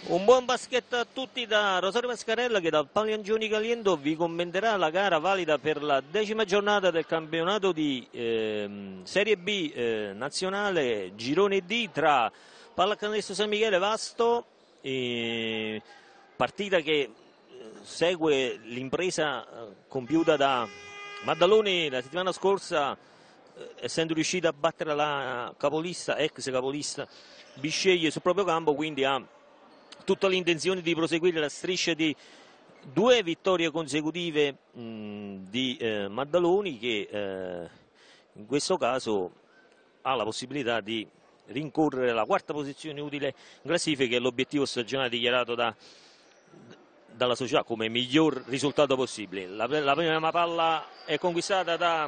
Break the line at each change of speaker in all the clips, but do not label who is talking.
Un buon basket a tutti da Rosario Mascarella che dal Pagliangioni Caliendo vi commenterà la gara valida per la 10ª giornata del campionato di Serie B nazionale Girone D tra Pallacanestro San Michele Vasto, partita che segue l'impresa compiuta da Maddaloni la settimana scorsa, essendo riuscita a battere la capolista, ex capolista Bisceglie sul proprio campo, quindi ha tutta l'intenzione di proseguire la striscia di 2 vittorie consecutive di Maddaloni, che in questo caso ha la possibilità di rincorrere la 4ª posizione utile in classifica, che è l'obiettivo stagionale dichiarato dalla società come miglior risultato possibile. La prima palla è conquistata da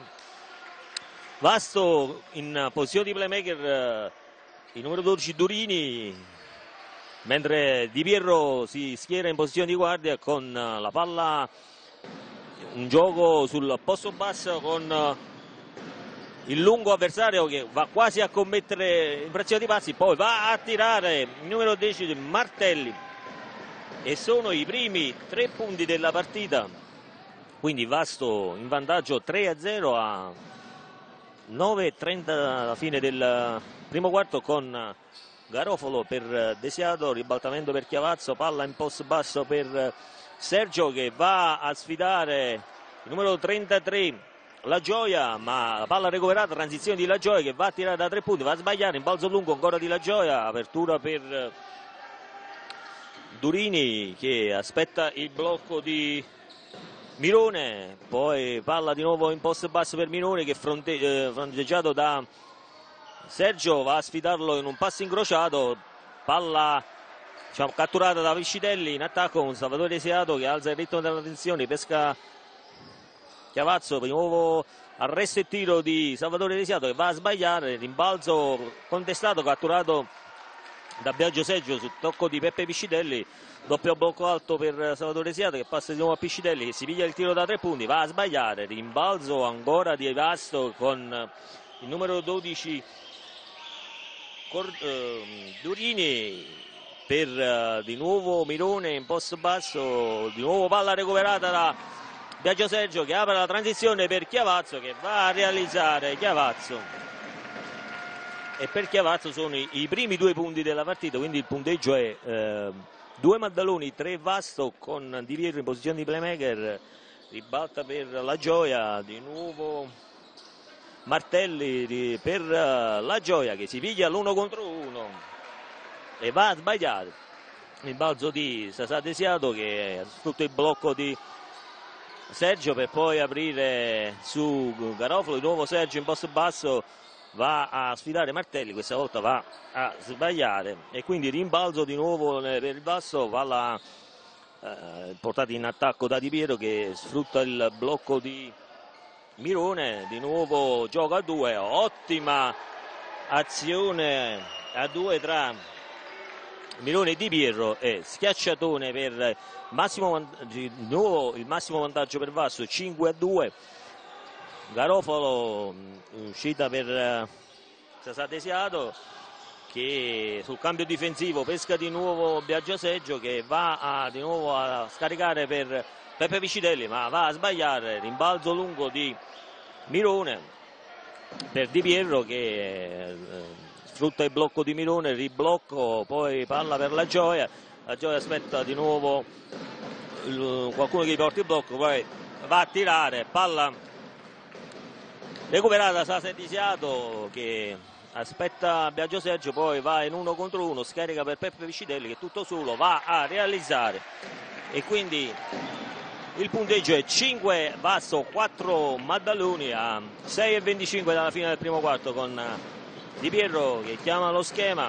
Vasto, in posizione di playmaker il numero 12 Durini, mentre Di Pierro si schiera in posizione di guardia con la palla, un gioco sul posto basso con il lungo avversario che va quasi a commettere infrazione di passi, poi va a tirare il numero 10 Martelli e sono i primi 3 punti della partita, quindi Vasto in vantaggio 3-0 a 9:30 alla fine del primo quarto, con Garofalo per Desiato, ribaltamento per Chiavazzo, palla in post basso per Sergio che va a sfidare il numero 33 La Gioia, ma la palla recuperata, transizione di La Gioia che va a tirare da 3 punti, va a sbagliare, in balzo lungo ancora di La Gioia, apertura per Durini che aspetta il blocco di Mirone, poi palla di nuovo in post basso per Mirone che fronteggiato da Sergio, va a sfidarlo in un passo incrociato, palla catturata da Piscitelli in attacco con Salvatore Desiato che alza il ritmo della tensione, pesca Chiavazzo, di nuovo arresto e tiro di Salvatore Desiato che va a sbagliare, rimbalzo contestato, catturato da Biagio Sergio sul tocco di Peppe Piscitelli, doppio blocco alto per Salvatore Desiato che passa di nuovo a Piscitelli che si piglia il tiro da 3 punti, va a sbagliare, rimbalzo ancora di Vasto con il numero 12 Durini per di nuovo Mirone in post basso, di nuovo palla recuperata da Biagio Sergio che apre la transizione per Chiavazzo che va a realizzare Chiavazzo, e per Chiavazzo sono i primi 2 punti della partita, quindi il punteggio è 2 Maddaloni, 3 Vasto, con Di Pietro in posizione di playmaker, ribalta per La Gioia, di nuovo Martelli per La Gioia che si piglia l'1 contro 1 e va a sbagliare il balzo di Sasà Desiato che sfrutta il blocco di Sergio per poi aprire su Garofalo, di nuovo Sergio in posto basso va a sfidare Martelli, questa volta va a sbagliare e quindi rimbalzo di nuovo per il basso, palla portata in attacco da Di Piero che sfrutta il blocco di Mirone, di nuovo gioco a 2, ottima azione a 2 tra Mirone e Di Pierro e schiacciatone per di nuovo il massimo vantaggio per Vasto, 5-2. Garofalo uscita per Sasà Desiato che sul cambio difensivo pesca di nuovo Biagio Sergio che va di nuovo a scaricare per Peppe Piscitelli ma va a sbagliare, rimbalzo lungo di Mirone per Di Pierro che sfrutta il blocco di Mirone, riblocco, poi palla per La Gioia aspetta di nuovo qualcuno che gli porti il blocco, poi va a tirare, palla recuperata da Sasà Desiato che aspetta Biagio Sergio, poi va in 1 contro 1, scarica per Peppe Piscitelli che tutto solo va a realizzare e quindi il punteggio è 5 Vasto, 4 Maddaloni a 6:25 dalla fine del primo quarto, con Di Pierro che chiama lo schema,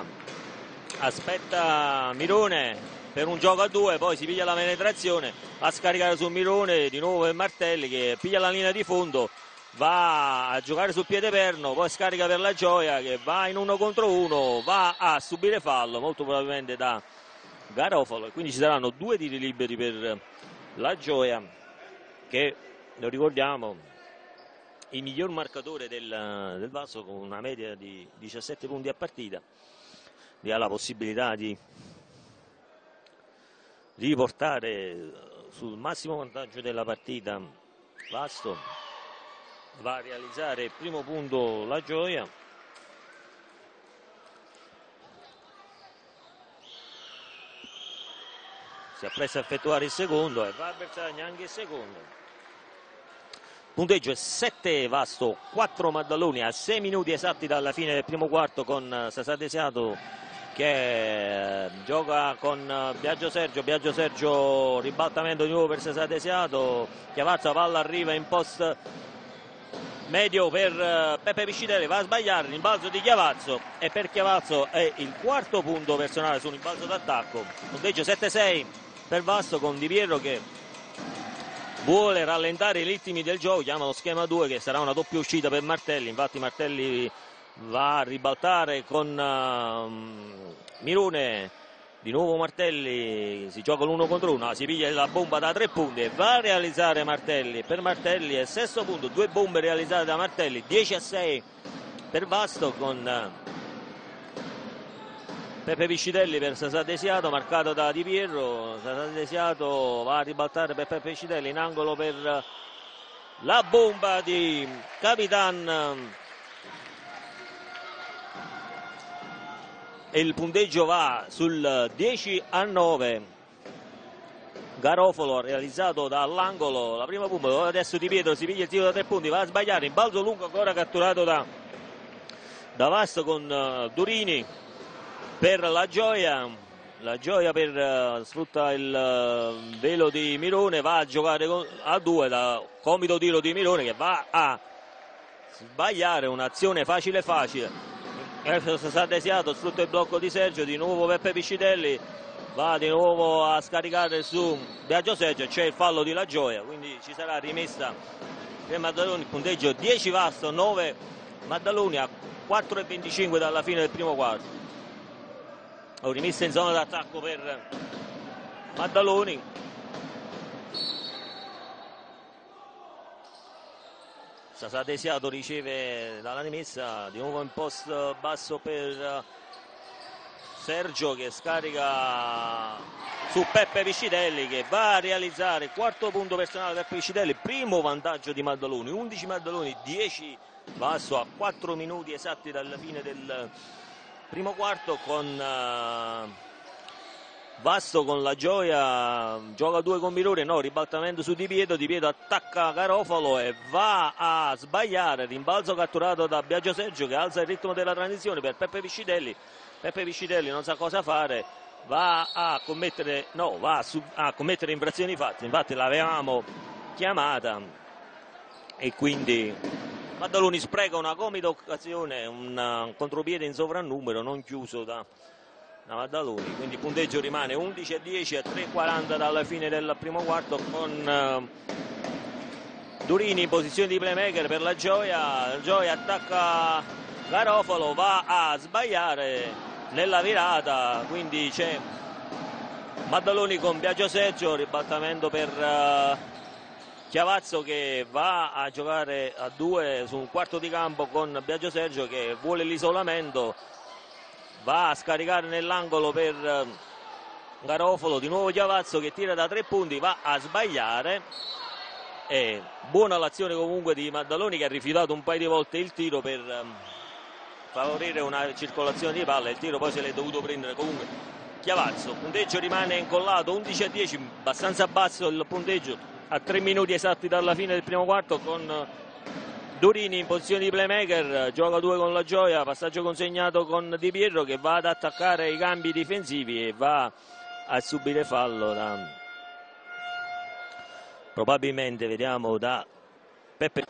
aspetta Mirone per un gioco a 2, poi si piglia la penetrazione a scaricare su Mirone, di nuovo per Martelli che piglia la linea di fondo, va a giocare sul piede perno, poi scarica per La Gioia che va in 1 contro 1, va a subire fallo molto probabilmente da Garofalo e quindi ci saranno 2 tiri liberi per La Gioia che, lo ricordiamo, il miglior marcatore del Vasto con una media di 17 punti a partita, ha la possibilità di riportare sul massimo vantaggio della partita Vasto. Va a realizzare il primo punto la Gioia. Si appresta a effettuare il secondo e va a bersaglio anche il secondo. Punteggio è 7 Vasto, 4 Maddaloni a 6 minuti esatti dalla fine del primo quarto, con Sasà Desiato che gioca con Biagio Sergio, ribaltamento di nuovo per Sasà Desiato, Chiavazzo, la palla arriva in post medio per Peppe Piscitelli, va a sbagliare, rimbalzo di Chiavazzo, e per Chiavazzo è il quarto punto personale su un rimbalzo d'attacco. Punteggio 7-6 per Vasto, con Di Piero che vuole rallentare i ritmi del gioco, chiama lo schema 2 che sarà una doppia uscita per Martelli. Infatti Martelli va a ribaltare con Mirone, di nuovo Martelli, si gioca l'1 contro 1, si piglia la bomba da 3 punti e va a realizzare Martelli. Per Martelli è il sesto punto, 2 bombe realizzate da Martelli, 10-6 per Vasto, con Peppe Piscitelli per Sasà Desiato, marcato da Di Piero. Sasà Desiato va a ribaltare per Peppe Piscitelli, in angolo per la bomba di Capitan, e il punteggio va sul 10-9. Garofalo realizzato dall'angolo la prima bomba, adesso Di Pietro si piglia il tiro da 3 punti, va a sbagliare, in balzo lungo ancora catturato da Vasto, con Durini per la Gioia. La Gioia sfrutta il velo di Mirone, va a giocare a 2 da comido tiro di Mirone che va a sbagliare, un'azione facile. Sasà Desiato sfrutta il blocco di Sergio, di nuovo Peppe Piscitelli va di nuovo a scaricare su Biagio Sergio, c'è il fallo di La Gioia, quindi ci sarà rimessa per Maddaloni. Il punteggio 10 Vasto, 9 Maddaloni a 4:25 dalla fine del primo quarto. Rimessa in zona d'attacco per Maddaloni. Sasà Desiato riceve dalla rimessa, di nuovo in post basso per Sergio che scarica su Peppe Piscitelli, che va a realizzare il quarto punto personale per Piscitelli, primo vantaggio di Maddaloni, 11 Maddaloni, 10 Vasto a 4 minuti esatti dalla fine del primo quarto, con Vasto con La Gioia, gioca 2 con Mirone, no, ribaltamento su Di Pietro attacca Garofalo e va a sbagliare, rimbalzo catturato da Biagio Sergio che alza il ritmo della transizione per Peppe Piscitelli. Peppe Piscitelli non sa cosa fare, va a commettere infrazioni fatte, infatti l'avevamo chiamata, e quindi Maddaloni spreca una comida occasione, un contropiede in sovrannumero non chiuso da Maddaloni, quindi il punteggio rimane 11-10 a 3:40 dalla fine del primo quarto, con Durini in posizione di playmaker per La Gioia. Attacca Garofalo, va a sbagliare nella virata, quindi c'è Maddaloni con Biagio Sergio, ribaltamento per Chiavazzo che va a giocare a 2 su un quarto di campo con Biagio Sergio che vuole l'isolamento, va a scaricare nell'angolo per Garofalo, di nuovo Chiavazzo che tira da 3 punti, va a sbagliare, e buona l'azione comunque di Maddaloni che ha rifiutato un paio di volte il tiro per favorire una circolazione di palla, il tiro poi se l'è dovuto prendere comunque Chiavazzo. Punteggio rimane incollato 11-10, abbastanza basso il punteggio a 3 minuti esatti dalla fine del primo quarto, con Durini in posizione di playmaker, gioca 2 con La Gioia, passaggio consegnato con Di Pietro che va ad attaccare i cambi difensivi e va a subire fallo probabilmente, vediamo, da Peppe.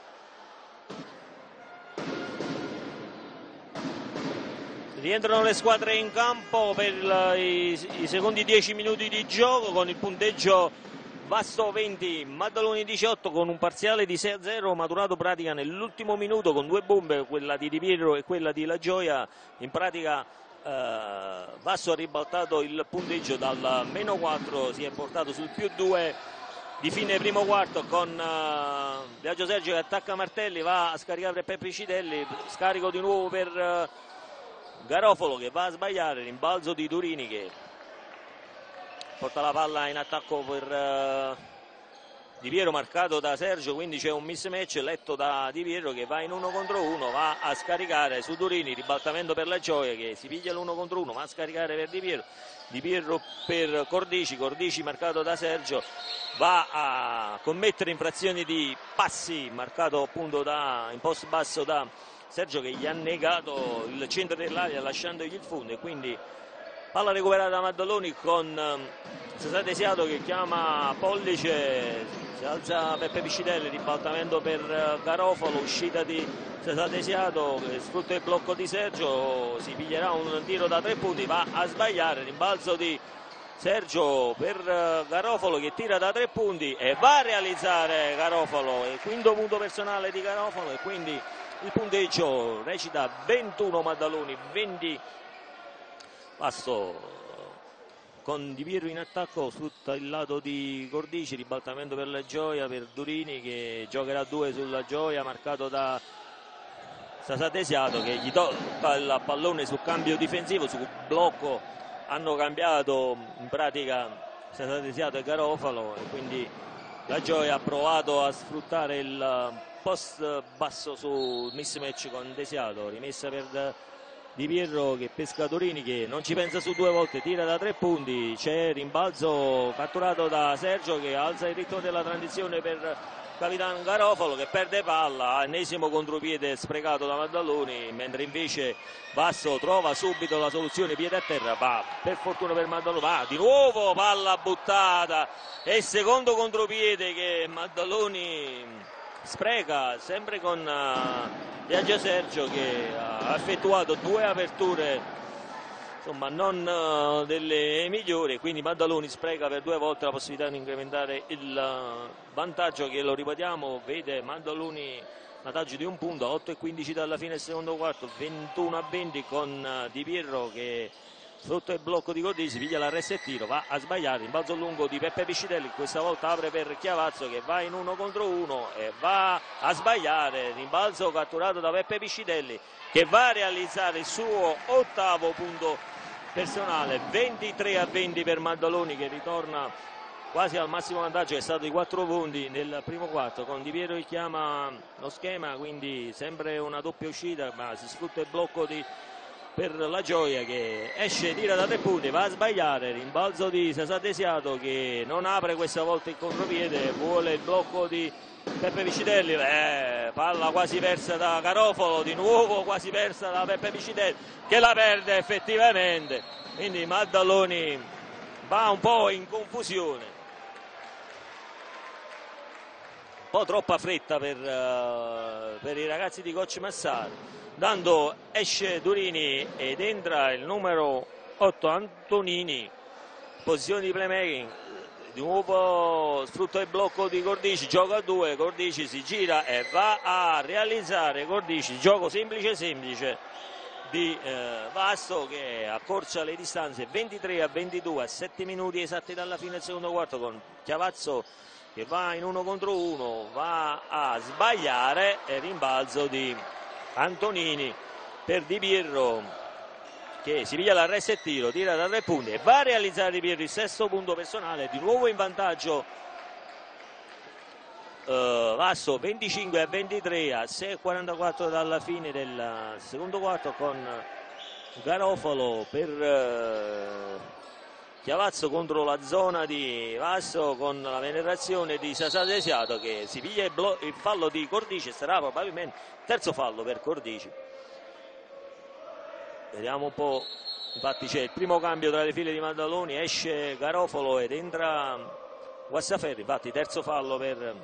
Rientrano le squadre in campo per i secondi 10 minuti di gioco, con il punteggio Vasto 20, Maddaloni 18, con un parziale di 6-0 maturato pratica nell'ultimo minuto con 2 bombe, quella di Di Pietro e quella di La Gioia. In pratica Vasto ha ribaltato il punteggio dal -4, si è portato sul +2 di fine primo quarto, con Biagio Sergio che attacca Martelli, va a scaricare per Peppe Piscitelli, scarico di nuovo per Garofalo che va a sbagliare, rimbalzo di Durini che porta la palla in attacco per Di Piero, marcato da Sergio, quindi c'è un mismatch letto da Di Piero che va in 1 contro 1, va a scaricare su Durini, ribaltamento per la Gioia che si piglia l'1 contro 1, va a scaricare per Di Piero per Cordici marcato da Sergio, va a commettere infrazioni di passi, marcato appunto in post basso da Sergio che gli ha negato il centro dell'area lasciandogli il fondo, e quindi palla recuperata da Maddaloni con Sasà Desiato che chiama Pollice, si alza Peppe Piscitelli, ribaltamento per Garofalo, uscita di Sasà Desiato che sfrutta il blocco di Sergio, si piglierà un tiro da 3 punti, va a sbagliare, rimbalzo di Sergio per Garofalo che tira da 3 punti e va a realizzare Garofalo, il quinto punto personale di Garofalo, e quindi il punteggio recita 21 Maddaloni, 20 Passo. Con Di Piero in attacco, sfrutta il lato di Cordici, ribaltamento per la Gioia, per Durini che giocherà 2 sulla Gioia, marcato da Sasà Desiato che gli tocca il pallone su cambio difensivo, su blocco hanno cambiato in pratica Sasà Desiato e Garofalo, e quindi la Gioia ha provato a sfruttare il post basso su mismatch con Desiato, rimessa per Di Piero che pesca Durini che non ci pensa su 2 volte, tira da 3 punti, c'è rimbalzo catturato da Sergio che alza il ritmo della transizione per capitano Garofalo che perde palla, ennesimo contropiede sprecato da Maddaloni, mentre invece Basso trova subito la soluzione, piede a terra, va per fortuna per Maddaloni, va di nuovo palla buttata e il secondo contropiede che Maddaloni spreca, sempre con Biagio Sergio che ha effettuato 2 aperture, insomma non delle migliori, quindi Maddaloni spreca per 2 volte la possibilità di incrementare il vantaggio che, lo ripetiamo, vede Maddaloni vantaggio di 1 punto a 8:15 dalla fine del secondo quarto, 21-20 con Di Piero che sotto il blocco di Cordici piglia la ressa e tiro, va a sbagliare, rimbalzo lungo di Peppe Piscitelli, questa volta apre per Chiavazzo che va in 1 contro 1 e va a sbagliare, rimbalzo catturato da Peppe Piscitelli che va a realizzare il suo 8º punto personale, 23-20 per Maddaloni che ritorna quasi al massimo vantaggio, è stato di 4 punti nel primo quarto, con Di Piero che chiama lo schema, quindi sempre una doppia uscita, ma si sfrutta il blocco per la Gioia che esce, tira da 3 punti, va a sbagliare, rimbalzo di Sasà Desiato che non apre questa volta il contropiede, vuole il blocco di Peppe Piscitelli, palla quasi persa da Garofalo, di nuovo quasi persa da Peppe Piscitelli che la perde effettivamente, quindi Maddaloni va un po' in confusione, un po' troppa fretta per i ragazzi di coach Massaro. Dando esce Durini ed entra il numero 8 Antonini, posizione di playmaking, di nuovo sfrutta il blocco di Cordici, gioca a 2, Cordici si gira e va a realizzare Cordici, gioco semplice di Vasto che accorcia le distanze, 23-22 a 7 minuti esatti dalla fine del secondo quarto, con Chiavazzo che va in 1 contro 1, va a sbagliare e rimbalzo di Antonini per Di Piero che si piglia la ressa e tiro, tira da 3 punti e va a realizzare Di Piero il 6º punto personale, di nuovo in vantaggio Vasto, 25-23 a 6:44 dalla fine del secondo quarto, con Garofalo per Chiavazzo contro la zona di Vasto, con la penetrazione di Sasà Desiato che si piglia il fallo di Cordici, sarà probabilmente il terzo fallo per Cordici. Vediamo un po', infatti c'è il primo cambio tra le file di Maddaloni, esce Garofalo ed entra Guassaferri, infatti terzo fallo per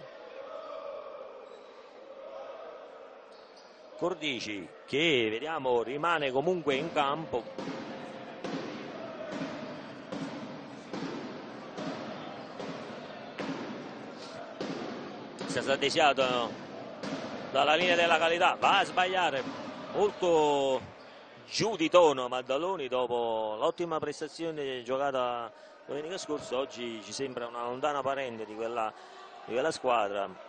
Cordici che vediamo rimane comunque in campo. Sasà Desiato dalla linea della qualità va a sbagliare, molto giù di tono Maddaloni dopo l'ottima prestazione giocata domenica scorsa, oggi ci sembra una lontana parente di quella squadra.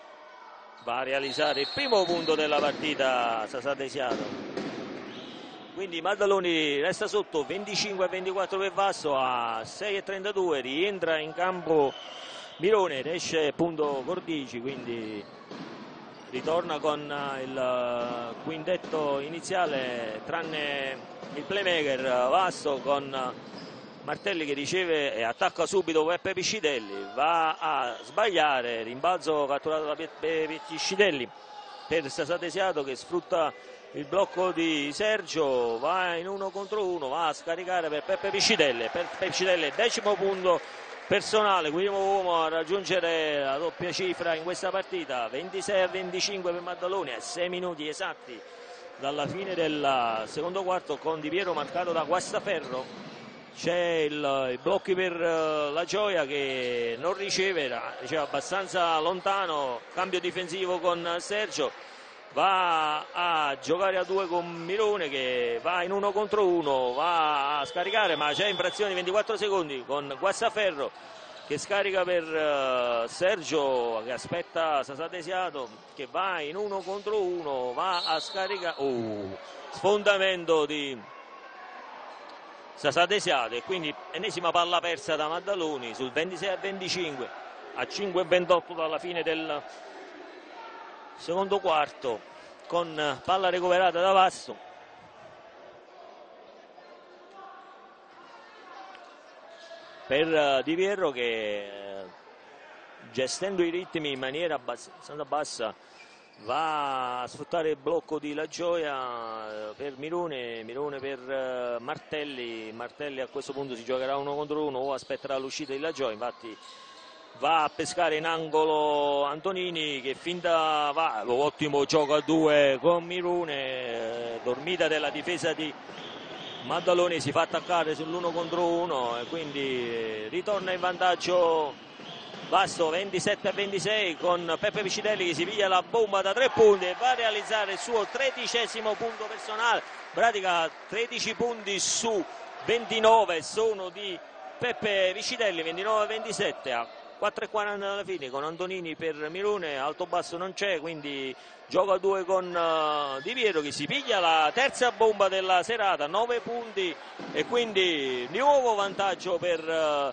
Va a realizzare il primo punto della partita Sasà Desiato, quindi Maddaloni resta sotto 25-24 per Vasto a 6:32, rientra in campo Mirone, esce appunto Cordici, quindi ritorna con il quintetto iniziale tranne il playmaker Vasto, con Martelli che riceve e attacca subito Peppe Piscitelli, va a sbagliare, rimbalzo catturato da Peppe Piscitelli per Sasadesiato che sfrutta il blocco di Sergio, va in 1 contro 1, va a scaricare per Peppe Piscitelli, il 10° punto personale, primo uomo a raggiungere la doppia cifra in questa partita, 26-25 per Maddaloni, a 6 minuti esatti dalla fine del secondo quarto, con Di Piero marcato da Guastaferro. C'è il blocchi per la Gioia che non riceve abbastanza lontano, cambio difensivo con Sergio, va a giocare a 2 con Mirone che va in 1 contro 1, va a scaricare, ma c'è infrazione di 24 secondi con Guastaferro che scarica per Sergio che aspetta Sasadesiato che va in 1 contro 1, va a scaricare, sfondamento di Sasadesiato e quindi ennesima palla persa da Maddaloni sul 26-25 a 5:28 dalla fine del secondo quarto, con palla recuperata da Vasto. Per Di Piero che gestendo i ritmi in maniera abbastanza bassa va a sfruttare il blocco di La Gioia per Mirone per Martelli a questo punto si giocherà 1 contro 1 o aspetterà l'uscita di La Gioia, infatti va a pescare in angolo Antonini che finta va, ottimo gioco a 2 con Mirone, dormita della difesa di Maddaloni, si fa attaccare sull'1 contro 1 e quindi ritorna in vantaggio Vasto 27-26 con Peppe Piscitelli che si piglia la bomba da 3 punti e va a realizzare il suo 13° punto personale, pratica 13 punti su 29 sono di Peppe Piscitelli, 29-27 a 4:40 alla fine, con Antonini per Mirone, alto basso non c'è, quindi gioco a 2 con Di Piero che si piglia la terza bomba della serata, 9 punti e quindi nuovo vantaggio per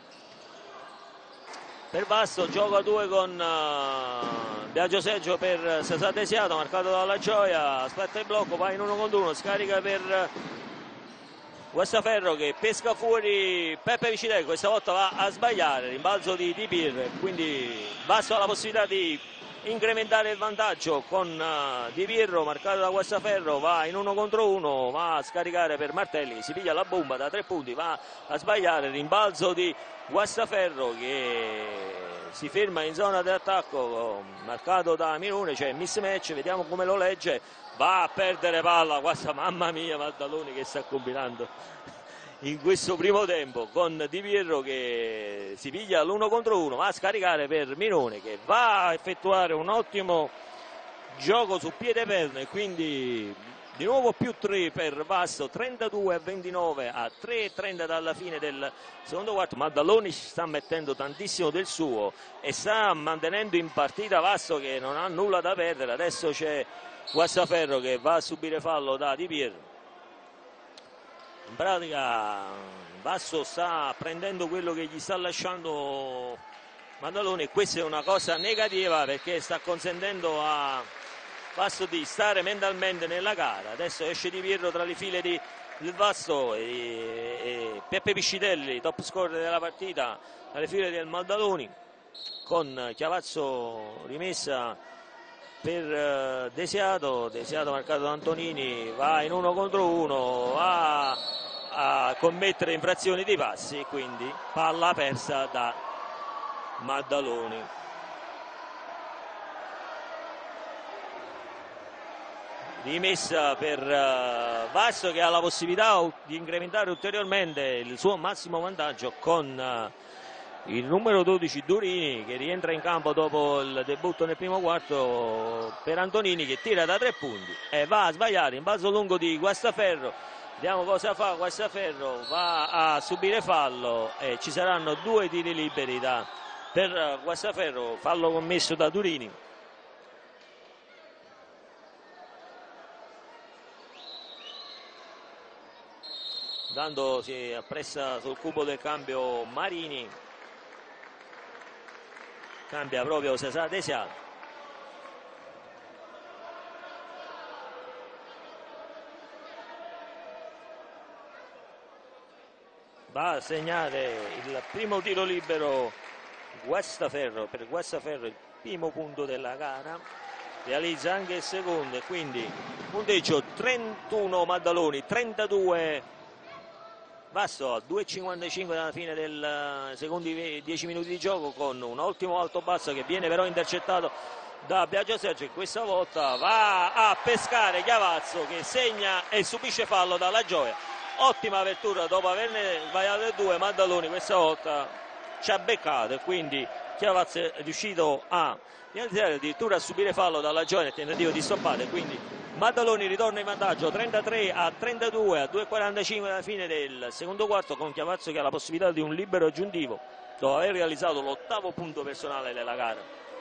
Vasto, gioco a 2 con Biagio Sergio per Sasadesiato, marcato dalla Gioia, aspetta il blocco, va in 1 contro 1, scarica per Guastaferro che pesca fuori Peppe Piscitelli, questa volta va a sbagliare, rimbalzo di Pier, quindi Vasto ha la possibilità di incrementare il vantaggio con Di Piero marcato da Guastaferro, va in 1 contro 1, va a scaricare per Martelli, si piglia la bomba da 3 punti, va a sbagliare, rimbalzo di Guastaferro che si ferma in zona di attacco marcato da Mirone, c'è mismatch, vediamo come lo legge, va a perdere palla, mamma mia Maddaloni che sta combinando in questo primo tempo, con Di Piero che si piglia l'1 contro 1, va a scaricare per Mirone che va a effettuare un ottimo gioco su piede perno e quindi di nuovo più 3 per Vasto, 32-29 a 3:30 dalla fine del secondo quarto. Maddaloni sta mettendo tantissimo del suo e sta mantenendo in partita Vasto che non ha nulla da perdere. Adesso c'è Guastaferro che va a subire fallo da Di Piero. In pratica Vasto sta prendendo quello che gli sta lasciando Maddaloni e questa è una cosa negativa perché sta consentendo a Vasto di stare mentalmente nella gara. Adesso esce Di Piero tra le file del Vasto e Peppe Piscitelli, top scorer della partita, dalle file del Maddaloni, con Chiavazzo rimessa per Desiato marcato da Antonini, va in 1 contro 1, va a commettere infrazioni di passi, quindi palla persa da Maddaloni. Rimessa per Vasto che ha la possibilità di incrementare ulteriormente il suo massimo vantaggio con il numero 12 Durini che rientra in campo dopo il debutto nel primo quarto per Antonini che tira da 3 punti e va a sbagliare in balzo lungo di Guastaferro. Vediamo cosa fa Guastaferro, va a subire fallo e ci saranno 2 tiri liberi per Guastaferro, fallo commesso da Durini. dandosi appressa sul cubo del cambio Marini, cambia proprio Sesà Desiat. Va a segnare il primo tiro libero Guastaferro, per Guastaferro il primo punto della gara, realizza anche il secondo, e quindi punteggio 31 Maddaloni, 32 Vasto, a 2,55 dalla fine del secondi 10 minuti di gioco, con un ottimo alto basso che viene però intercettato da Biagio Sergio, e questa volta va a pescare Chiavazzo, che segna e subisce fallo dalla Gioia. Ottima apertura dopo averne sbagliato due. Maddaloni questa volta ci ha beccato, e quindi Chiavazzo è riuscito a realizzare, addirittura a subire fallo dalla Gioia nel tentativo di stoppare, quindi Maddaloni ritorna in vantaggio 33-32 a 2,45 dalla fine del secondo quarto, con Chiavazzo che ha la possibilità di un libero aggiuntivo dopo aver realizzato l'8° punto personale della gara.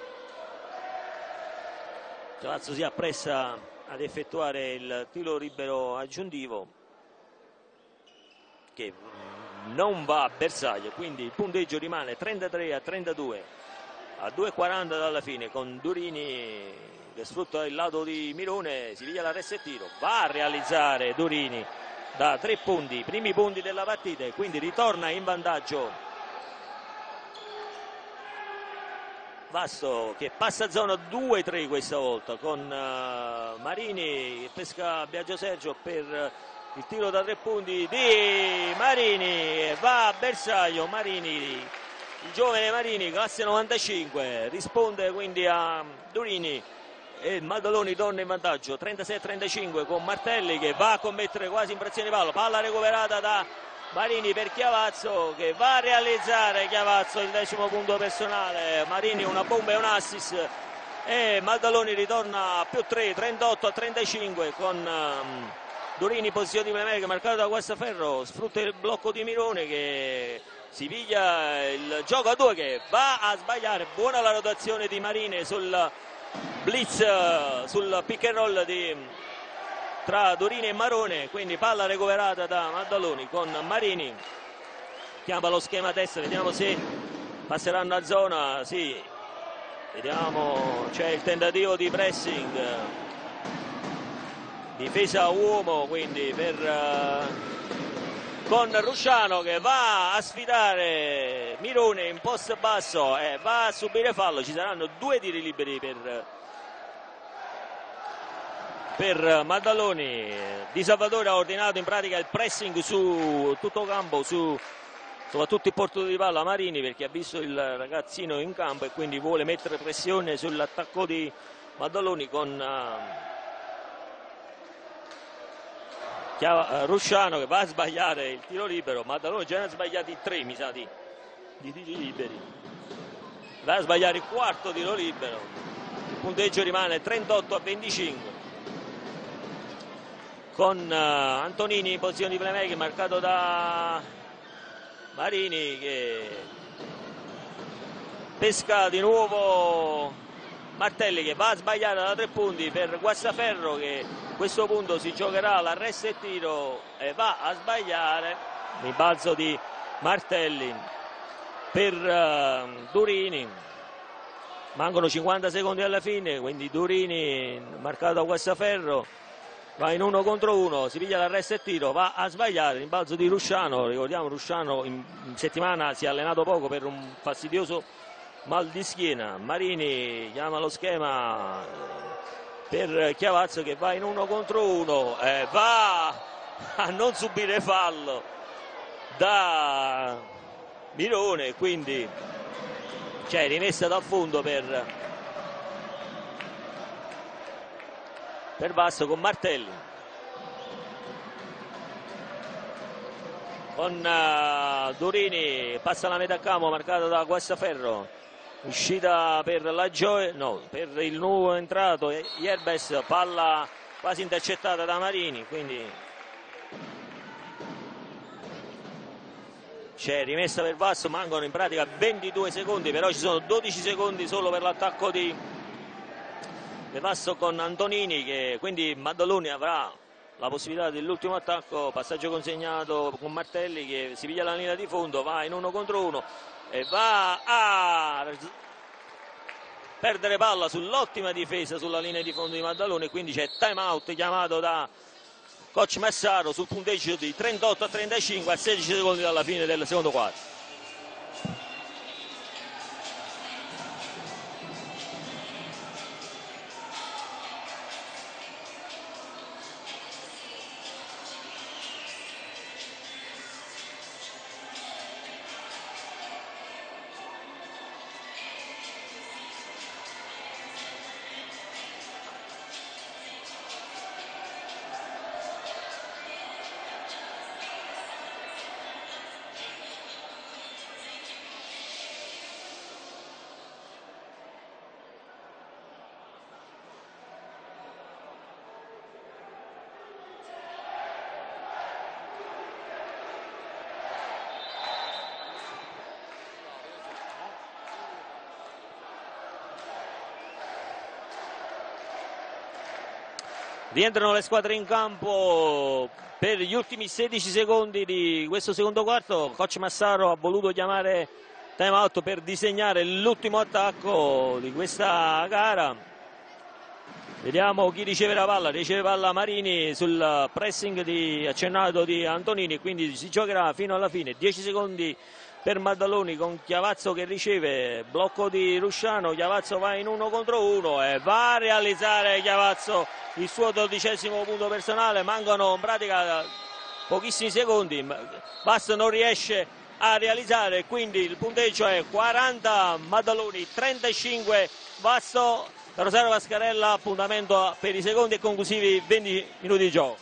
Chiavazzo si appressa ad effettuare il tiro libero aggiuntivo, che non va a bersaglio, quindi il punteggio rimane 33-32 a 2,40 dalla fine, con Durini che sfrutta il lato di Mirone, si piglia la ressa e tiro, va a realizzare Durini da 3 punti, i primi punti della partita, e quindi ritorna in vantaggio Vasto, che passa a zona 2-3 questa volta, con Marini che pesca Biagio Sergio per il tiro da 3 punti di Marini, va a bersaglio Marini, il giovane Marini, classe 95, risponde quindi a Durini, e Maddaloni torna in vantaggio 36-35 con Martelli che va a commettere quasi infrazione di palla recuperata da Marini per Chiavazzo, che va a realizzare Chiavazzo il 10° punto personale. Marini una bomba e un assist, e Maddaloni ritorna a più 3, 38-35 con Durini in posizione di playmaker marcato da Guastaferro, sfrutta il blocco di Mirone che si piglia il gioco a 2, che va a sbagliare. Buona la rotazione di Marini sul blitz, sul pick and roll tra Durini e Marone, quindi palla recuperata da Maddaloni con Marini, chiama lo schema testa, vediamo se passeranno a zona. Sì, vediamo, c'è il tentativo di pressing, difesa a uomo, quindi con Rusciano che va a sfidare Mirone in post basso e va a subire fallo. Ci saranno 2 tiri liberi per Maddaloni. Di Salvatore ha ordinato in pratica il pressing su tutto campo, soprattutto il porto di palla Marini, perché ha visto il ragazzino in campo e quindi vuole mettere pressione sull'attacco di Maddaloni, con Rusciano che va a sbagliare il tiro libero. Maddaloni già ne ha sbagliati 3, mi sa, di tiri liberi, va a sbagliare il 4° tiro libero. Il punteggio rimane 38-25 con Antonini in posizione di playmaker marcato da Marini, che pesca di nuovo Martelli, che va a sbagliare da 3 punti per Guastaferro, che a questo punto si giocherà l'arresto e tiro e va a sbagliare. Il balzo di Martelli per Durini, mancano 50 secondi alla fine, quindi Durini marcato da Guastaferro va in 1 contro 1, si piglia l'arresto e tiro, va a sbagliare. Il balzo di Rusciano, ricordiamo Rusciano in settimana si è allenato poco per un fastidioso mal di schiena. Marini chiama lo schema per Chiavazzo che va in 1 contro 1 e va a non subire fallo da Mirone, quindi c'è rimessa dal fondo per Vasto con Martelli, con Durini passa la metà campo marcata da Guastaferro, uscita per la Gioia, no, per il nuovo entrato Yerbes, palla quasi intercettata da Marini, quindi c'è rimessa per Vasto. Mancano in pratica 22 secondi, però ci sono 12 secondi solo per l'attacco di Vasto con Antonini, che quindi Maddaloni avrà la possibilità dell'ultimo attacco, passaggio consegnato con Martelli che si piglia la linea di fondo, va in 1 contro 1 e va a perdere palla sull'ottima difesa sulla linea di fondo di Maddaloni, e quindi c'è time out chiamato da coach Massaro sul punteggio di 38-35 a 16 secondi dalla fine del secondo quarto. Rientrano le squadre in campo per gli ultimi 16 secondi di questo secondo quarto. Coach Massaro ha voluto chiamare time out per disegnare l'ultimo attacco di questa gara. Vediamo chi riceve la palla. Riceve palla Marini sul pressing accennato di Antonini, quindi si giocherà fino alla fine. 10 secondi per Maddaloni con Chiavazzo che riceve, blocco di Rusciano, Chiavazzo va in 1 contro 1 e va a realizzare Chiavazzo il suo 12° punto personale. Mancano in pratica pochissimi secondi, Basso non riesce a realizzare, quindi il punteggio è 40 Maddaloni, 35 Basso. Rosario Vascarella, appuntamento per i secondi e conclusivi 20 minuti di gioco.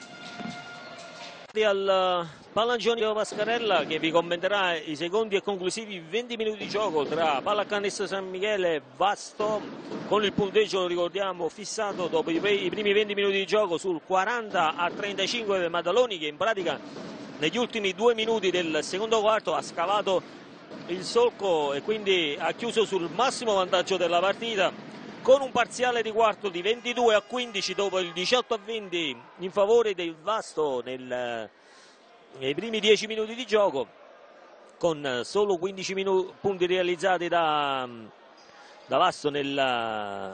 Al Pallancioni Vascarella che vi commenterà i secondi e conclusivi 20 minuti di gioco tra Pallacanestro San Michele e Vasto, con il punteggio, lo ricordiamo, fissato dopo i primi 20 minuti di gioco sul 40-35 per Maddaloni, che in pratica negli ultimi 2 minuti del secondo quarto ha scavato il solco e quindi ha chiuso sul massimo vantaggio della partita, con un parziale di quarto di 22-15 dopo il 18-20 in favore del Vasto nei primi 10 minuti di gioco, con solo 15 punti realizzati da Vasto nella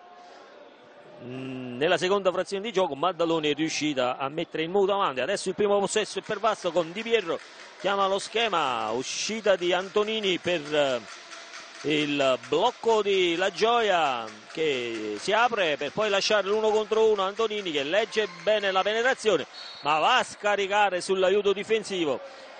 seconda frazione di gioco. Maddaloni è riuscita a mettere il muto avanti. Adesso il primo possesso è per Vasto con Di Pietro, chiama lo schema, uscita di Antonini per il blocco di La Gioia che si apre per poi lasciare l'1 contro 1 Antonini, che legge bene la penetrazione ma va a scaricare sull'aiuto difensivo.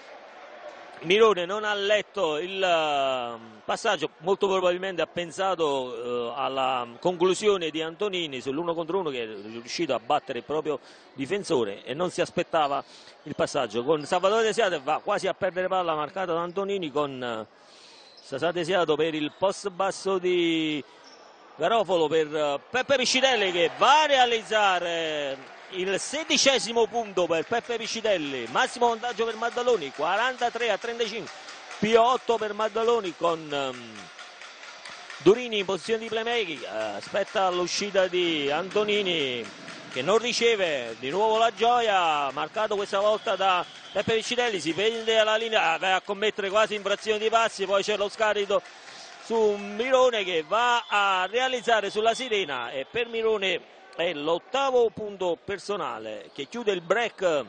Mirone non ha letto il passaggio, molto probabilmente ha pensato alla conclusione di Antonini sull'1 contro 1, che è riuscito a battere il proprio difensore e non si aspettava il passaggio. Con Salvatore De Siate va quasi a perdere palla marcata da Antonini, con Sasà Desiato per il post basso di Garofalo per Peppe Piscitelli, che va a realizzare il 16° punto per Peppe Piscitelli. Massimo vantaggio per Maddaloni, 43-35, più 8 per Maddaloni, con Durini in posizione di playmaking. Aspetta l'uscita di Antonini che non riceve, di nuovo La Gioia, marcato questa volta da Peppe Piscitelli, si prende alla linea, va a commettere quasi infrazione di passi, poi c'è lo scarico su Mirone che va a realizzare sulla sirena, e per Mirone è l'8° punto personale che chiude il break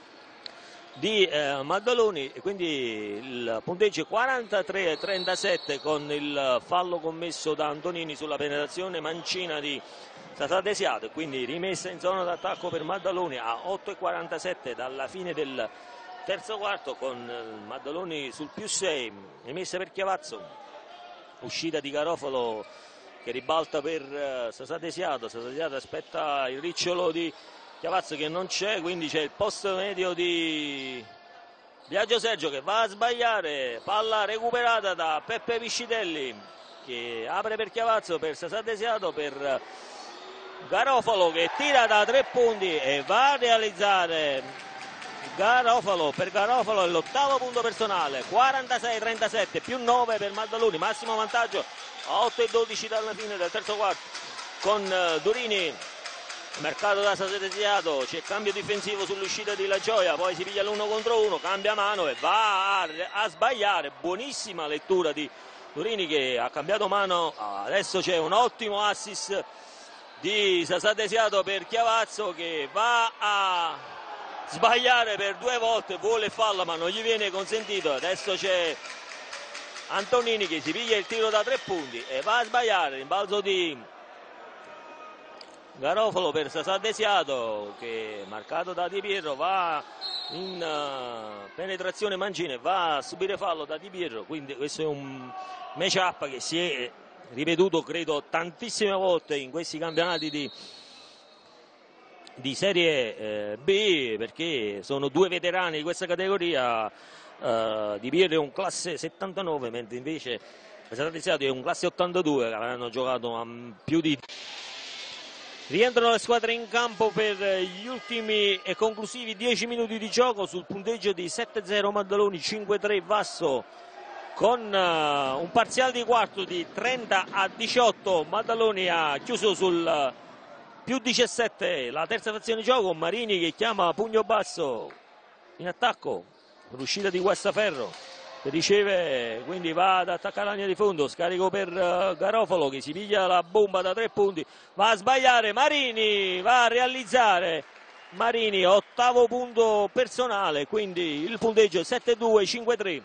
di Maddaloni, e quindi il punteggio è 43-37 con il fallo commesso da Antonini sulla penetrazione mancina di Sasà Desiato, quindi rimessa in zona d'attacco per Maddaloni a 8:47 dalla fine del terzo quarto, con Maddaloni sul +6, rimessa per Chiavazzo, uscita di Garofalo che ribalta per Sasà Desiato. Sasà Desiato aspetta il ricciolo di Chiavazzo che non c'è, quindi c'è il post medio di Biagio Sergio che va a sbagliare, palla recuperata da Peppe Piscitelli che apre per Chiavazzo, per Sasà Desiato, per Garofalo che tira da 3 punti e va a realizzare Garofalo. Per Garofalo è l'8° punto personale, 46-37, più 9 per Maddaloni, massimo vantaggio a 8:12 dalla fine del terzo quarto, con Durini Mercato da Saseresiato, c'è cambio difensivo sull'uscita di La Gioia, poi si piglia l'1 contro 1, cambia mano e va a sbagliare. Buonissima lettura di Durini che ha cambiato mano. Adesso c'è un ottimo assist di Saseresiato per Chiavazzo che va a sbagliare per 2 volte, vuole farlo ma non gli viene consentito. Adesso c'è Antonini che si piglia il tiro da 3 punti e va a sbagliare. Rimbalzo di Garofalo per Saseresiato che marcato da Di Pietro, va in penetrazione Mangini, va a subire fallo da Di Pietro. Quindi questo è un match-up che si è ripetuto credo tantissime volte in questi campionati di Serie B, perché sono 2 veterani di questa categoria. Di Pietro è un classe 79 mentre invece Saseresiato è un classe 82 che avranno giocato a più di... Rientrano le squadre in campo per gli ultimi e conclusivi 10 minuti di gioco sul punteggio di 7-0 Maddaloni, 5-3 Vasso, con un parziale di quarto di 30-18. Maddaloni ha chiuso sul più 17 la terza frazione di gioco. Marini che chiama pugno basso in attacco, l'uscita di Guastaferro che riceve, quindi va ad attaccare la linea di fondo, scarico per Garofalo che si piglia la bomba da 3 punti, va a sbagliare Marini, va a realizzare Marini, 8° punto personale, quindi il punteggio è 7-2, 5-3.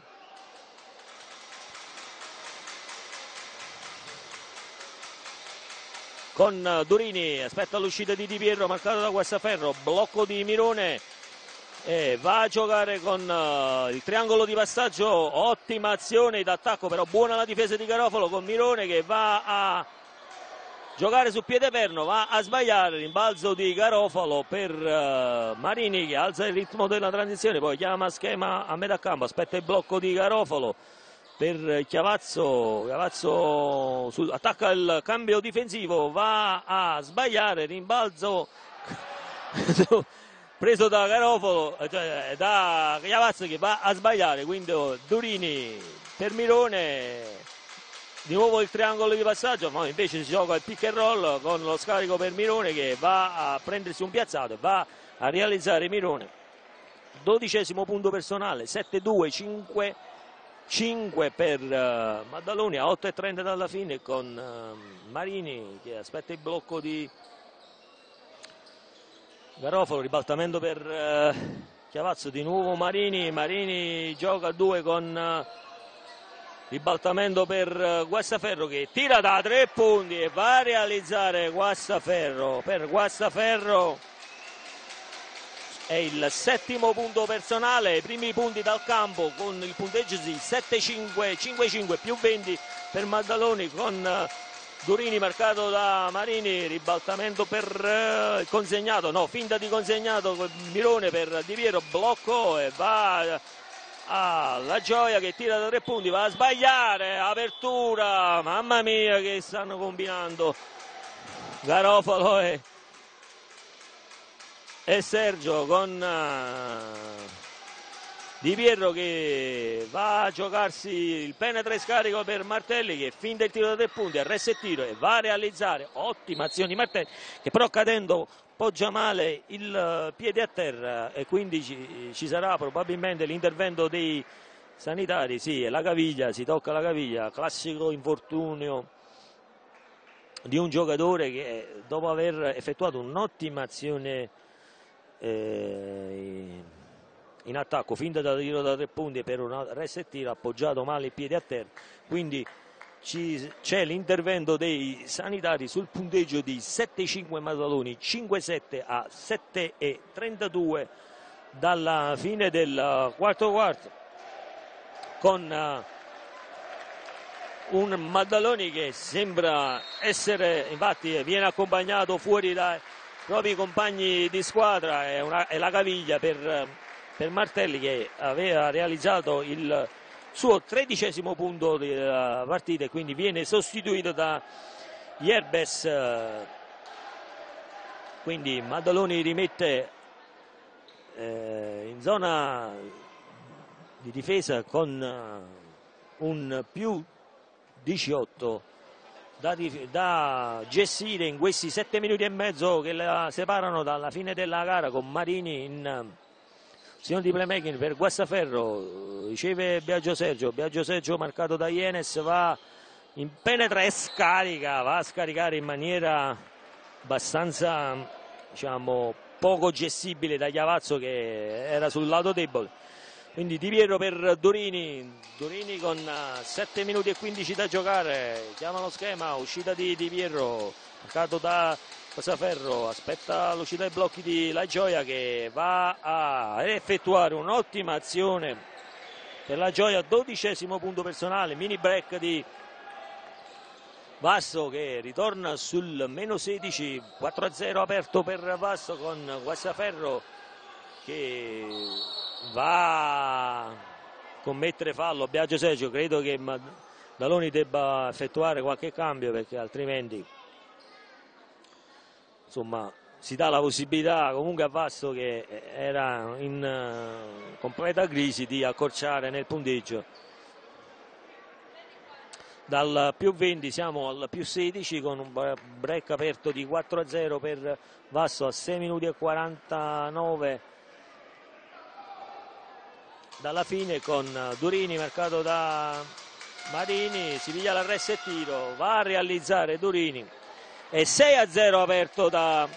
Con Durini, aspetta l'uscita di Di Pietro, marcato da Guastaferro, blocco di Mirone. E va a giocare con il triangolo di passaggio, ottima azione d'attacco, però buona la difesa di Garofalo con Mirone che va a giocare su piede perno, va a sbagliare. Rimbalzo di Garofalo per Marini che alza il ritmo della transizione, poi chiama schema a metà campo, aspetta il blocco di Garofalo per Chiavazzo, attacca il cambio difensivo, va a sbagliare, rimbalzo preso da Garofalo, cioè da Chiavazzo che va a sbagliare, quindi Durini per Mirone, di nuovo il triangolo di passaggio, ma invece si gioca il pick and roll con lo scarico per Mirone che va a prendersi un piazzato e va a realizzare Mirone. 12° punto personale, 7-2, 5 per Maddaloni, a 8:30 dalla fine, con Marini che aspetta il blocco di Garofalo, ribaltamento per Chiavazzo, di nuovo Marini gioca a 2 con ribaltamento per Guastaferro che tira da 3 punti e va a realizzare Guastaferro. Per Guastaferro è il 7° punto personale, i primi punti dal campo con il punteggio di 7-5, 5-5 più 20 per Maddaloni, con Durini marcato da Marini, ribaltamento per consegnato, no, finta di consegnato con Mirone per Di Pietro, blocco e va a La Gioia che tira da 3 punti, va a sbagliare, apertura, mamma mia che stanno combinando Garofalo e Sergio, con Di Pietro che va a giocarsi il penetra e scarico per Martelli che finta il tiro da 3 punti, arresta il tiro e va a realizzare, ottima azione di Martelli che però cadendo poggia male il piede a terra e quindi ci sarà probabilmente l'intervento dei sanitari. Sì, è la caviglia, si tocca la caviglia, classico infortunio di un giocatore che dopo aver effettuato un'ottima azione in attacco, finta da tiro da 3 punti per un arresto e tiro, appoggiato male il piede a terra, quindi c'è l'intervento dei sanitari sul punteggio di 7-5 Maddaloni, 5-7 a 7-32 dalla fine del quarto quarto, con un Maddaloni che sembra essere, infatti viene accompagnato fuori dai propri compagni di squadra, è la caviglia per Martelli che aveva realizzato il suo 13° punto della partita e quindi viene sostituito da Yerbes. Quindi Maddaloni rimette in zona di difesa con un più 18 da gestire in questi 7 minuti e mezzo che la separano dalla fine della gara, con Marini in posizione di playmaking per Guastaferro. Riceve Biagio Sergio marcato da Ienes, va in penetra e scarica, va a scaricare in maniera abbastanza, diciamo, poco gestibile da Chiavazzo, che era sul lato debole. Quindi Di Piero per Durini con 7 minuti e 15 da giocare, chiama lo schema, uscita di Piero, marcato da Guastaferro, aspetta l'uscita dei blocchi di La Gioia, che va a effettuare un'ottima azione per La Gioia, 12° punto personale, mini break di Vasto che ritorna sul meno 16, 4-0 aperto per Vasto, con Guastaferro che va a commettere fallo. Biagio Sergio, credo che Daloni debba effettuare qualche cambio, perché altrimenti, insomma, si dà la possibilità comunque a Vasto, che era in completa crisi, di accorciare nel punteggio. Dal più 20 siamo al più 16, con un break aperto di 4-0 per Vasto a 6 minuti e 49 dalla fine, con Durini marcato da Marini, si piglia l'arresto e tiro, va a realizzare Durini, e 6-0 aperto da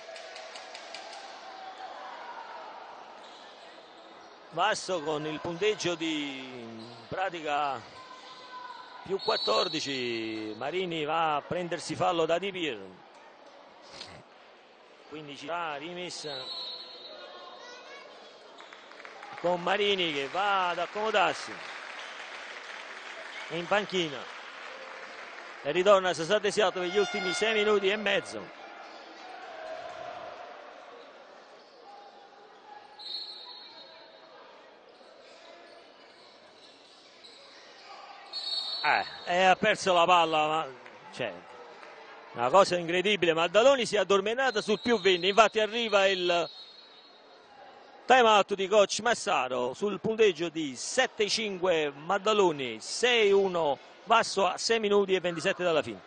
Vasto, con il punteggio di pratica più 14. Marini va a prendersi fallo da Di Piero, quindi ci va rimessa con Marini che va ad accomodarsi in panchina e ritorna Sasà Desiato per gli ultimi 6 minuti e mezzo. Ha perso la palla, ma cioè, una cosa incredibile. Maddaloni si è addormentata sul più 20, infatti arriva il time out di coach Massaro sul punteggio di 7-5 Maddaloni, 6-1 Vasto a 6 minuti e 27 dalla fine.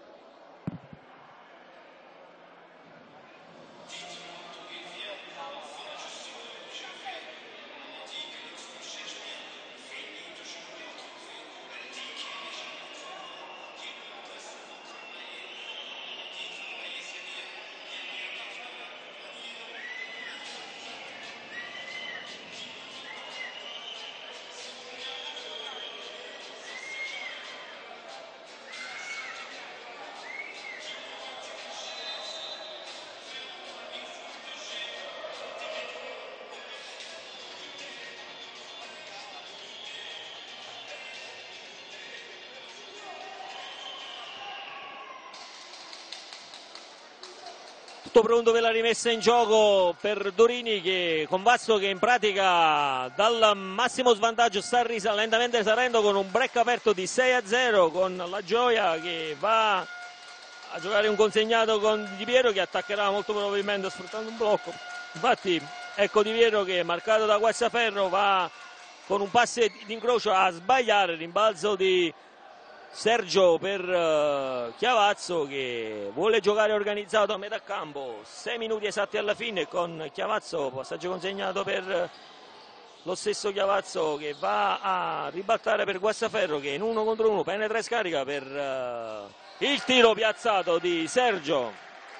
Tutto pronto per la rimessa in gioco per Durini, che con Vasto che in pratica dal massimo svantaggio sta lentamente salendo, con un break aperto di 6-0, con La Gioia che va a giocare un consegnato con Di Piero, che attaccherà molto probabilmente sfruttando un blocco. Infatti ecco Di Piero che, marcato da Guastaferro, va con un passo d'incrocio a sbagliare, rimbalzo di Sergio per Chiavazzo, che vuole giocare organizzato a metà campo. 6 minuti esatti alla fine, con Chiavazzo, passaggio consegnato per lo stesso Chiavazzo, che va a ribaltare per Guastaferro, che in 1 contro 1 penetra e scarica per il tiro piazzato di Sergio,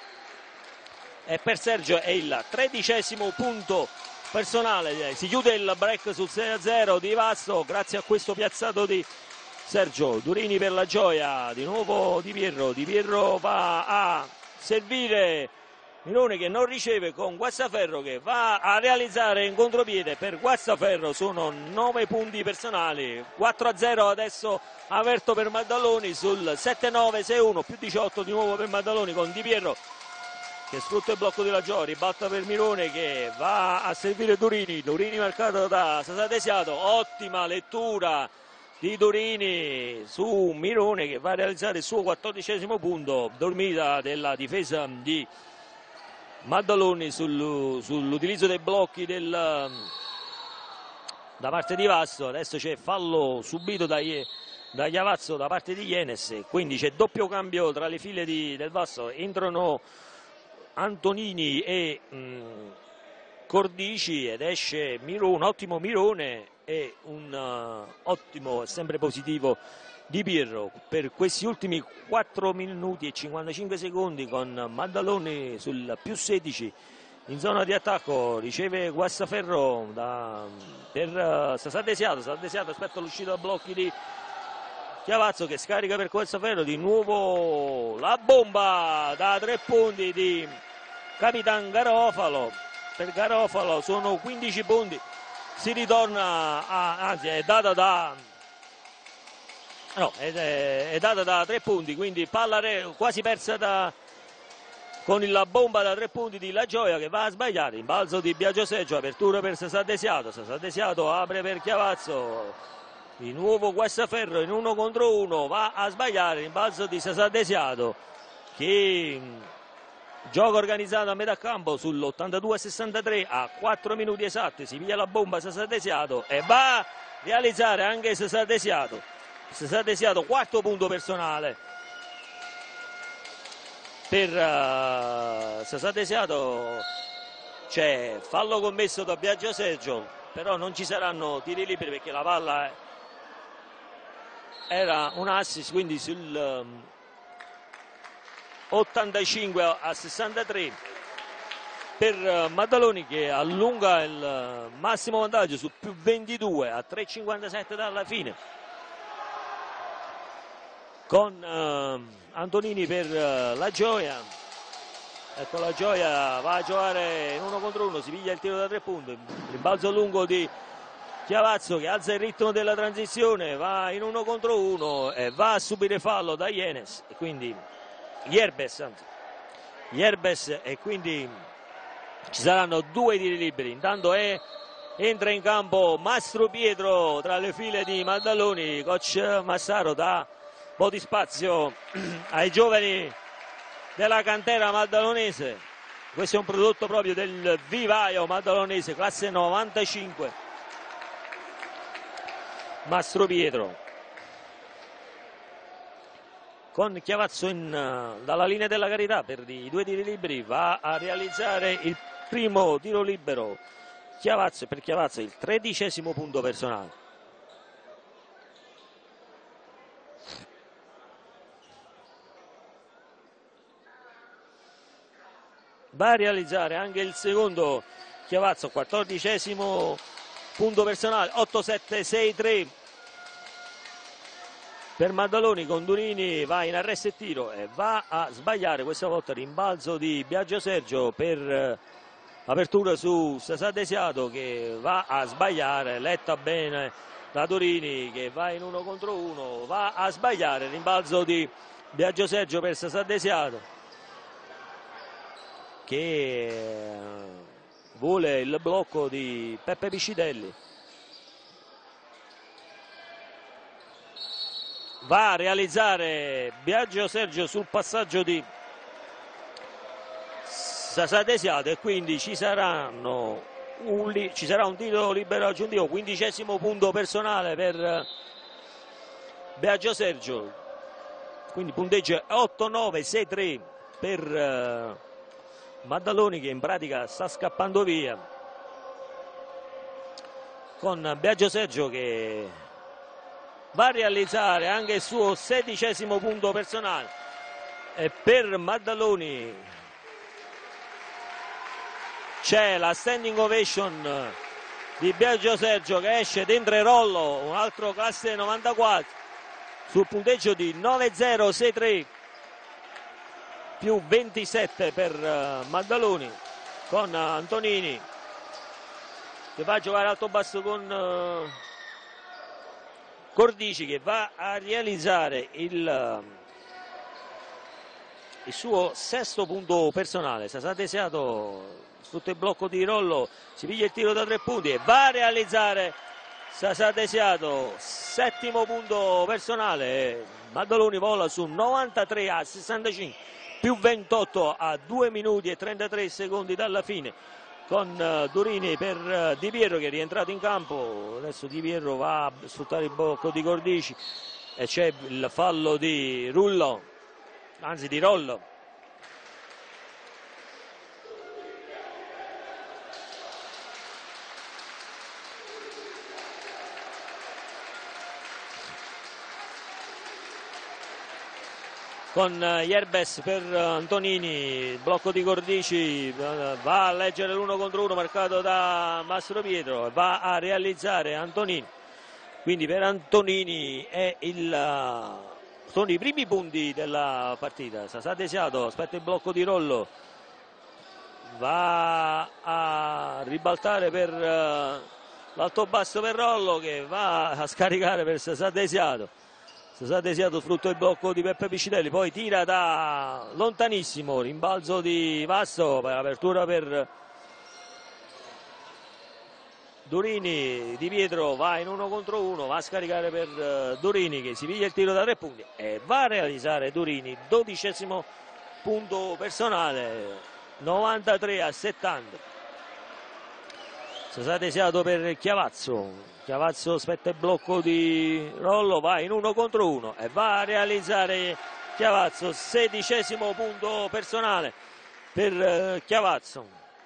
e per Sergio è il 13° punto personale. Si chiude il break sul 6-0 di Vasto grazie a questo piazzato di Sergio. Durini per La Gioia, di nuovo Di Piero va a servire Mirone, che non riceve, con Guastaferro che va a realizzare in contropiede per Guastaferro. Sono 9 punti personali, 4-0 adesso aperto per Maddaloni sul 7-9, 6-1 più 18 di nuovo per Maddaloni, con Di Piero che sfrutta il blocco della Gioia, ribalta per Mirone che va a servire Durini marcato da Sasà Desiato. Ottima lettura di Durini su Mirone, che va a realizzare il suo 14° punto. Dormita della difesa di Maddaloni sull'utilizzo dei blocchi da parte di Vasto. Adesso c'è fallo subito da da Chiavazzo da parte di Jenes, quindi c'è doppio cambio tra le file del Vasto, entrano Antonini e Cordici ed esce un ottimo Mirone e un ottimo, sempre positivo, Di Pierro per questi ultimi 4 minuti e 55 secondi, con Maddaloni sul più 16 in zona di attacco. Riceve Guassaferro per Sasà Desiato aspetta l'uscita da blocchi di Chiavazzo, che scarica per Guassaferro, di nuovo la bomba da 3 punti di Capitan Garofalo. Per Garofalo sono 15 punti, si ritorna anzi è data da è data da 3 punti, quindi palla quasi persa con la bomba da 3 punti di La Gioia, che va a sbagliare. Rimbalzo di Biagio Sergio, apertura per Sasà Desiato apre per Chiavazzo, di nuovo Guassaferro in 1 contro 1, va a sbagliare. Rimbalzo di Sasà Desiato, che gioco organizzato a metà campo sull'82-63 a 4 minuti esatti. Si piglia la bomba Sasà Desiato e va a realizzare anche Sasà Desiato. Quarto punto personale per Sasà Desiato. C'è fallo commesso da Biagio Sergio, però non ci saranno tiri liberi perché la palla era un assist, quindi sul 85-63 per Maddaloni, che allunga il massimo vantaggio su più 22 a 3,57 dalla fine, con Antonini per La Gioia. Ecco, La Gioia va a giocare in 1 contro 1, si piglia il tiro da 3 punti, rimbalzo lungo di Chiavazzo, che alza il ritmo della transizione, va in 1 contro 1 e va a subire fallo da Jenes, e quindi Yerbes, e quindi ci saranno 2 tiri liberi. Intanto entra in campo Mastro Pietro tra le file di Maddaloni. Coach Massaro dà un po' di spazio ai giovani della cantera maddalonese. Questo è un prodotto proprio del vivaio maddalonese, classe 95. Mastro Pietro, con Chiavazzo dalla linea della carità per i 2 tiri liberi, va a realizzare il primo tiro libero Chiavazzo, per Chiavazzo il 13° punto personale. Va a realizzare anche il secondo Chiavazzo, 14° punto personale, 8-7-6-3 per Maddaloni. Con Durini va in arresto e tiro e va a sbagliare, questa volta rimbalzo di Biagio Sergio per apertura su Sasà Desiato, che va a sbagliare, letta bene da Durini, che va in 1 contro 1, va a sbagliare. Rimbalzo di Biagio Sergio per Sasà Desiato, che vuole il blocco di Peppe Piscitelli. Va a realizzare Biagio Sergio sul passaggio di Sasà Desiato, e quindi ci sarà un tiro libero aggiuntivo, 15° punto personale per Biagio Sergio, quindi punteggio 8-9-6-3 per Maddaloni, che in pratica sta scappando via, con Biagio Sergio che va a realizzare anche il suo 16° punto personale. E per Maddaloni c'è la standing ovation di Biagio Sergio, che esce dentro il rollo, un altro classe 94 sul punteggio di 9-0-6-3 più 27 per Maddaloni, con Antonini che va a giocare alto basso con Cordici, che va a realizzare il suo 6° punto personale. Sasà Desiato sotto il blocco di Rollo, si piglia il tiro da 3 punti e va a realizzare Sasà Desiato, 7° punto personale. Maddaloni vola su 93-65 più 28 a 2 minuti e 33 secondi dalla fine, con Durini per Di Piero, che è rientrato in campo. Adesso Di Piero va a sfruttare il blocco di Cordici e c'è il fallo di Rullo, anzi di Rollo. Con Yerbes per Antonini, blocco di Cordici, va a leggere l'1 contro 1 marcato da Mastro Pietro, va a realizzare Antonini, quindi per Antonini sono i primi punti della partita. Sasà Desiato aspetta il blocco di Rollo, va a ribaltare per l'alto basso per Rollo, che va a scaricare per Sasà Desiato. Sasà Desiato sfrutta il blocco di Peppe Piscitelli, poi tira da lontanissimo, rimbalzo di Vasto per apertura per Durini. Di Pietro va in 1 contro 1, va a scaricare per Durini, che si piglia il tiro da 3 punti e va a realizzare Durini, 12° punto personale, 93-70. Sasà Desiato per Chiavazzo. Chiavazzo aspetta il blocco di Rollo, va in 1 contro 1 e va a realizzare Chiavazzo, 16° punto personale per Chiavazzo.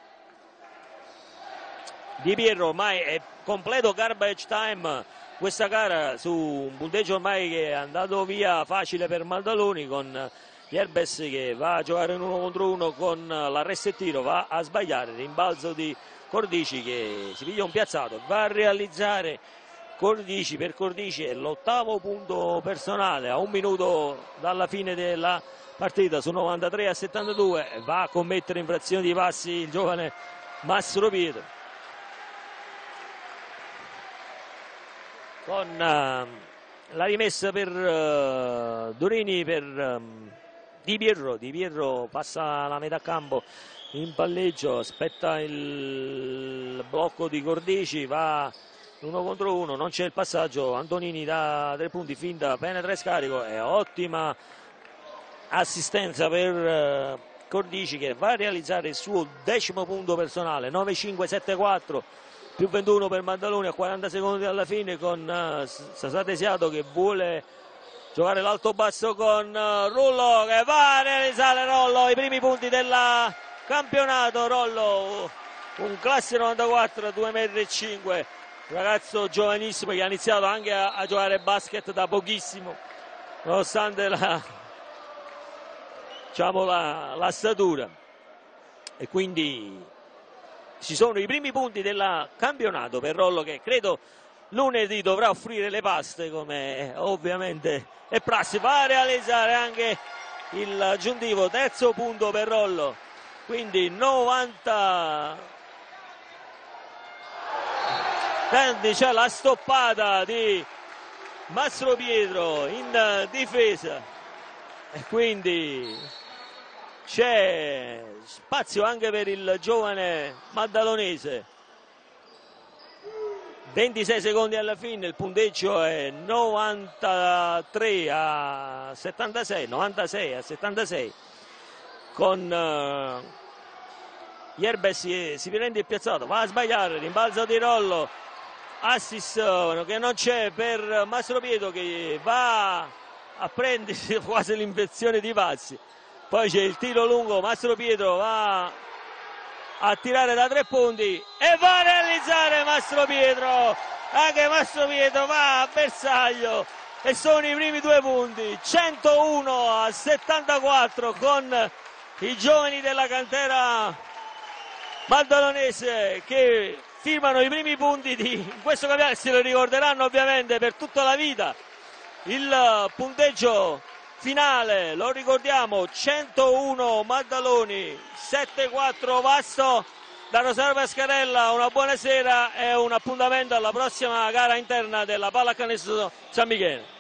Di Pietro ormai è completo garbage time questa gara, su un punteggio ormai che è andato via facile per Maddaloni, con Yerbes che va a giocare in 1 contro 1 con l'arresto e tiro, va a sbagliare, rimbalzo di Cordici che si piglia un piazzato, va a realizzare Cordici. Per Cordici è l'8° punto personale a 1 minuto dalla fine della partita, su 93-72, va a commettere infrazioni di passi il giovane Mastro Pietro. Con la rimessa per Durini per Di Pietro passa la metà campo in palleggio, aspetta il blocco di Cordici, va 1 contro 1, non c'è il passaggio, Antonini da 3 punti, finta, penetra e scarico, e ottima assistenza per Cordici, che va a realizzare il suo 10° punto personale, 9-5-7-4 più 21 per Maddaloni a 40 secondi dalla fine, con Sasà Desiato che vuole giocare l'alto basso con Rullo, che va a realizzare Rollo i primi punti del campionato. Rollo, un classe 94 a 2,5 m, ragazzo giovanissimo che ha iniziato anche a giocare basket da pochissimo, nonostante la statura, e quindi ci sono i primi punti del campionato per Rollo, che credo lunedì dovrà offrire le paste, come ovviamente è prassi. Va a realizzare anche il aggiuntivo, 3° punto per Rollo, quindi 90. C'è la stoppata di Mastro Pietro in difesa e quindi c'è spazio anche per il giovane maddalonese. 26 secondi alla fine, il punteggio è 96-76, con Yerbes si prende il piazzato, va a sbagliare, rimbalzo di Rollo, assist che non c'è per Mastro Pietro, che va a prendersi quasi l'infezione di passi. Poi c'è il tiro lungo, Mastro Pietro va a tirare da 3 punti e va a realizzare Mastro Pietro. Anche Mastro Pietro va a bersaglio e sono i primi 2 punti, 101-74, con i giovani della cantera maddalonese che firmano i primi punti in questo campionato. Se lo ricorderanno ovviamente per tutta la vita. Il punteggio finale, lo ricordiamo, 101 Maddaloni, 7-4 Vasto. Da Rosario Pascarella una buona sera e un appuntamento alla prossima gara interna della Pallacanestro San Michele.